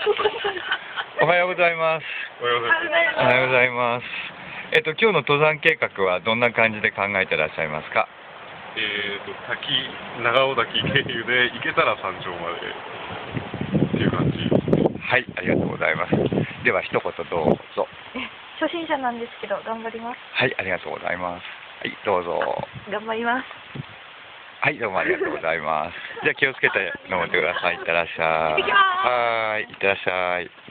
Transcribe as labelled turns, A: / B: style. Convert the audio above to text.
A: おはようございます。
B: おはようございます。
A: おはようございます。今日の登山計画はどんな感じで考えてらっしゃいますか？
B: 長尾滝経由で行けたら山頂までっていう感じ。
A: はい、ありがとうございます。では一言どうぞ。
C: 初心者なんですけど頑張ります。
A: はい、ありがとうございます。はい、どうぞ。
C: 頑張ります。
A: はい、どうもありがとうございます。じゃあ気をつけて登ってください。いってらっしゃい。
C: 行ってきます。
A: はい、いってらっしゃい。